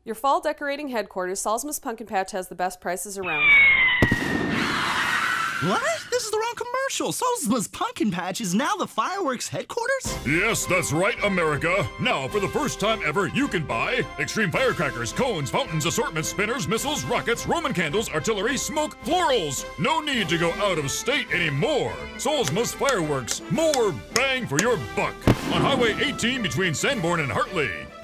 Your fall decorating headquarters, Solsmas Pumpkin Patch has the best prices around. What? This is the wrong commercial. Solsmas Pumpkin Patch is now the fireworks headquarters? Yes, that's right, America. Now, for the first time ever, you can buy extreme firecrackers, cones, fountains, assortment, spinners, missiles, rockets, Roman candles, artillery, smoke, florals. No need to go out of state anymore. Solsmas Fireworks. More bang for your buck. On Highway 18 between Sanborn and Hartley.